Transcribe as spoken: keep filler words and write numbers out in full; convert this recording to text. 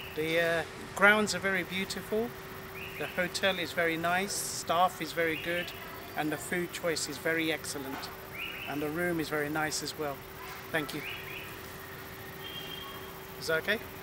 The uh, grounds are very beautiful, the hotel is very nice, staff is very good, and the food choice is very excellent. And the room is very nice as well. Thank you. Is that okay?